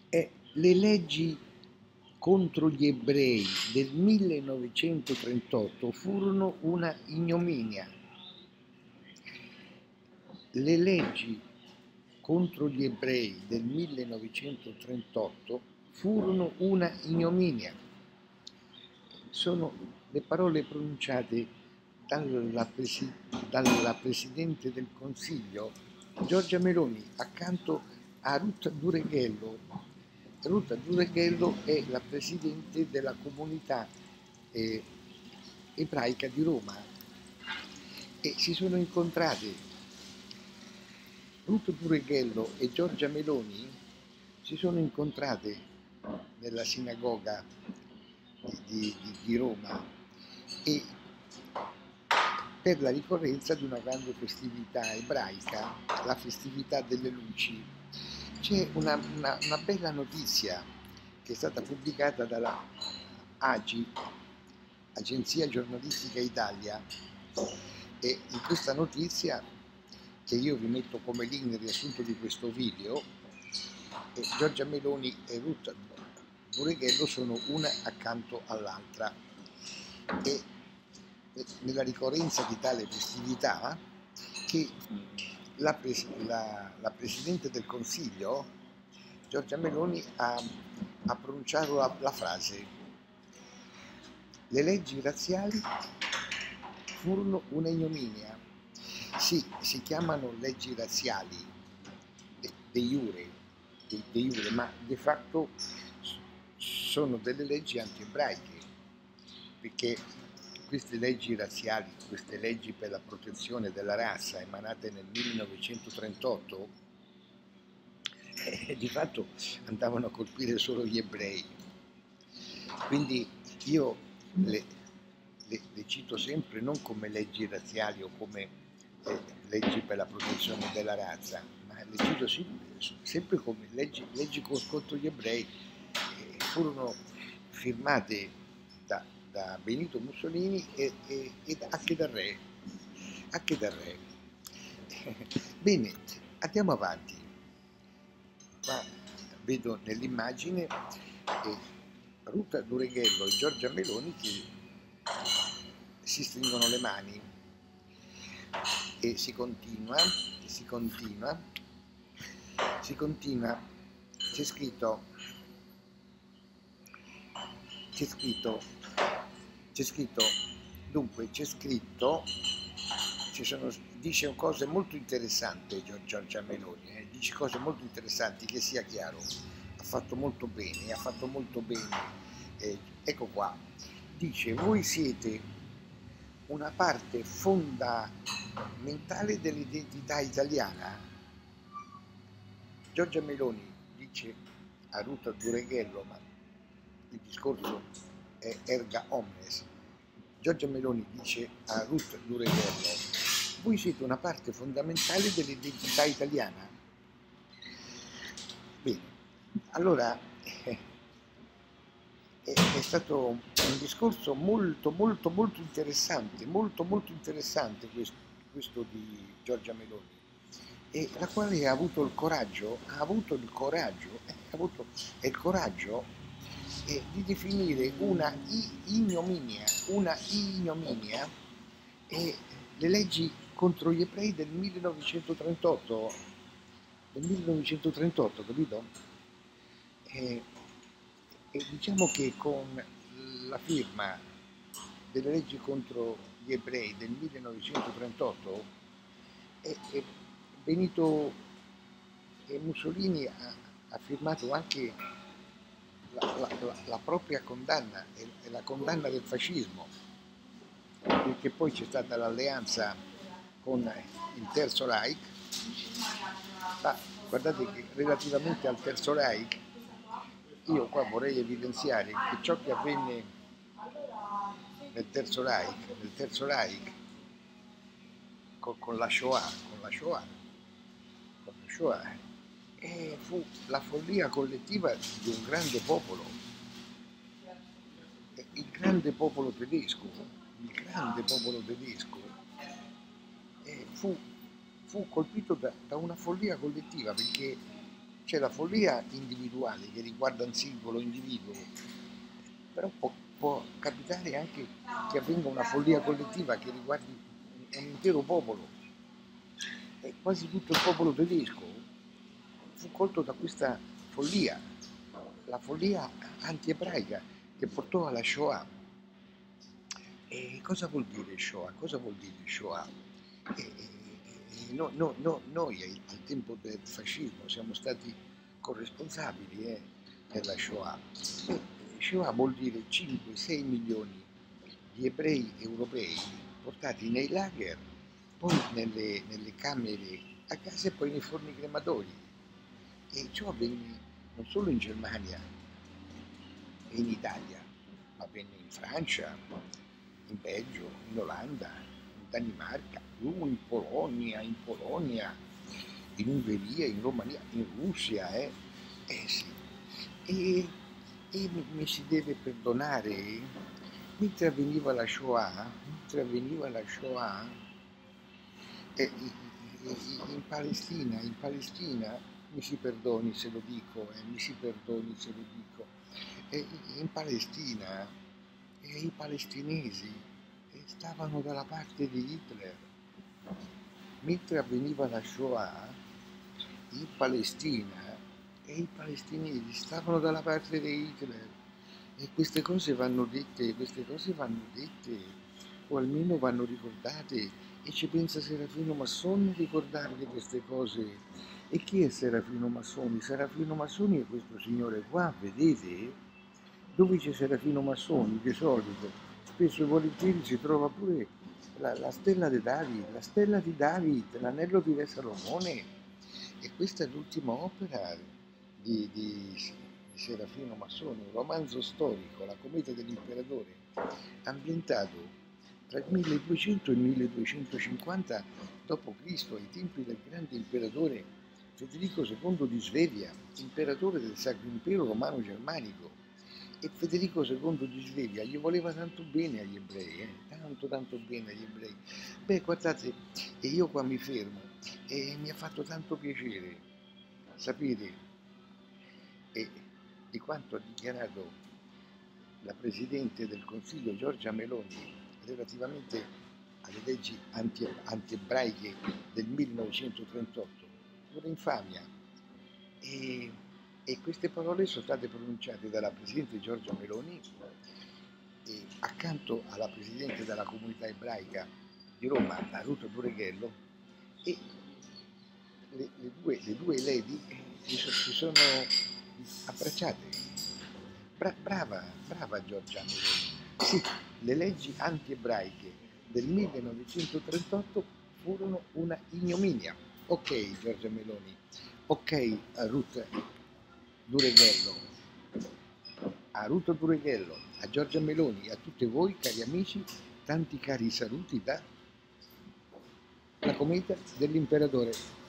Le leggi contro gli ebrei del 1938 furono una ignominia. Le leggi contro gli ebrei del 1938 furono una ignominia. Sono le parole pronunciate dalla Presidente del Consiglio Giorgia Meloni accanto a Ruth Dureghello. Ruth Dureghello è la Presidente della comunità ebraica di Roma e si sono incontrate. Ruth Dureghello e Giorgia Meloni si sono incontrate nella sinagoga di Roma e per la ricorrenza di una grande festività ebraica, la festività delle luci. C'è una bella notizia che è stata pubblicata dalla AGI, Agenzia Giornalistica Italia, e in questa notizia, che io vi metto come link nel riassunto di questo video, Giorgia Meloni e Ruth Dureghello sono una accanto all'altra e nella ricorrenza di tale festività che la Presidente del Consiglio, Giorgia Meloni, ha pronunciato la frase: le leggi razziali furono una ignominia. Sì, si chiamano leggi razziali de jure, ma di fatto sono delle leggi anti-ebraiche, perché queste leggi razziali, queste leggi per la protezione della razza emanate nel 1938, di fatto andavano a colpire solo gli ebrei. Quindi io le cito sempre non come leggi razziali o come leggi per la protezione della razza, ma le cito sempre come leggi contro gli ebrei, furono firmate da Benito Mussolini e anche dal re. Bene, andiamo avanti. Qua vedo nell'immagine Ruth Dureghello e Giorgia Meloni che si stringono le mani e si continua, c'è scritto, dice cose molto interessanti Giorgia Meloni, dice cose molto interessanti, che sia chiaro, ha fatto molto bene, ecco qua, dice: voi siete una parte fondamentale dell'identità italiana. Giorgia Meloni dice a Ruth Dureghello, ma il discorso è erga omnes. Giorgia Meloni dice a Ruth Dureghello: voi siete una parte fondamentale dell'identità italiana. Bene, allora è stato un discorso molto interessante, questo di Giorgia Meloni, e la quale ha avuto il coraggio di definire una ignominia le leggi contro gli ebrei del 1938, capito? E diciamo che con la firma delle leggi contro gli ebrei del 1938 Benito Mussolini ha firmato anche la propria condanna e la condanna del fascismo, perché poi c'è stata l'alleanza con il Terzo Reich. Ma guardate che relativamente al Terzo Reich, io qua vorrei evidenziare che ciò che avvenne nel Terzo Reich con la Shoah, fu la follia collettiva di un grande popolo, il grande popolo tedesco fu colpito da una follia collettiva, perché c'è la follia individuale che riguarda un singolo individuo, però può capitare anche che avvenga una follia collettiva che riguardi un intero popolo. E quasi tutto il popolo tedesco fu colto da questa follia, la follia anti-ebraica che portò alla Shoah. E cosa vuol dire Shoah? Cosa vuol dire Shoah? Noi al tempo del fascismo siamo stati corresponsabili della Shoah. Shoah vuol dire 5-6 milioni di ebrei europei portati nei lager, poi nelle camere a casa e poi nei forni crematori. E ciò avvenne non solo in Germania e in Italia, ma avvenne in Francia, in Belgio, in Olanda, in Danimarca, in Polonia, in Ungheria, in Romania, in Russia, sì. E mi si deve perdonare, mentre avveniva la Shoah, in Palestina, mi si perdoni se lo dico, in Palestina i palestinesi stavano dalla parte di Hitler, mentre avveniva la Shoah in Palestina i palestinesi stavano dalla parte di Hitler. E queste cose vanno dette, o almeno vanno ricordate, e ci pensa Serafino Massoni a ricordarvi queste cose. E chi è Serafino Massoni? Serafino Massoni è questo signore qua, vedete? Dove c'è Serafino Massoni, di solito, spesso e volentieri si trova pure la stella di David, l'anello di Re Salomone, e questa è l'ultima opera di Serafino Massoni, un romanzo storico, La cometa dell'imperatore, ambientato tra il 1200 e il 1250 d.C., ai tempi del grande imperatore Federico II di Svevia, imperatore del Sacro Impero Romano Germanico. E Federico II di Svevia gli voleva tanto bene agli ebrei, tanto bene agli ebrei. Beh, guardate, e io qua mi fermo, e mi ha fatto tanto piacere sapere di quanto ha dichiarato la Presidente del Consiglio Giorgia Meloni relativamente alle leggi anti-ebraiche del 1938, pura infamia. E queste parole sono state pronunciate dalla Presidente Giorgia Meloni accanto alla Presidente della Comunità Ebraica di Roma, la Ruth Brueghello, e le due lady si sono abbracciate. Brava Giorgia Meloni. Sì, le leggi anti-ebraiche del 1938 furono una ignominia. Ok, Giorgia Meloni. Ok, Ruth Brueghello, a Giorgia Meloni e a tutti voi, cari amici, tanti cari saluti da La cometa dell'imperatore.